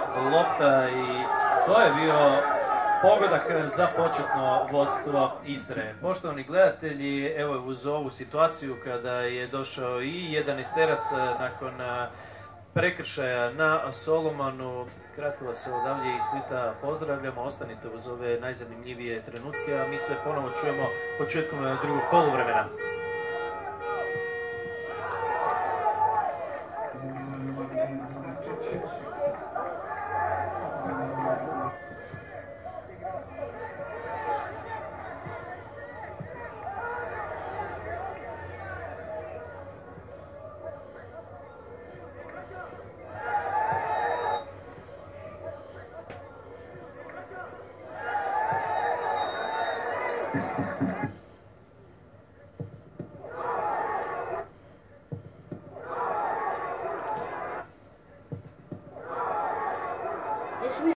lopta i to je bio pogodak za početno vodstvo Istre. Poštovani gledatelji, evo uz ovu situaciju kada je došao i 11-terac nakon prekršaja na Solomanu. Kratko vas odavlje iz Splita pozdravljamo, ostanite uz ove najzanimljivije trenutke, a mi se ponovo čujemo početkom drugog poluvremena.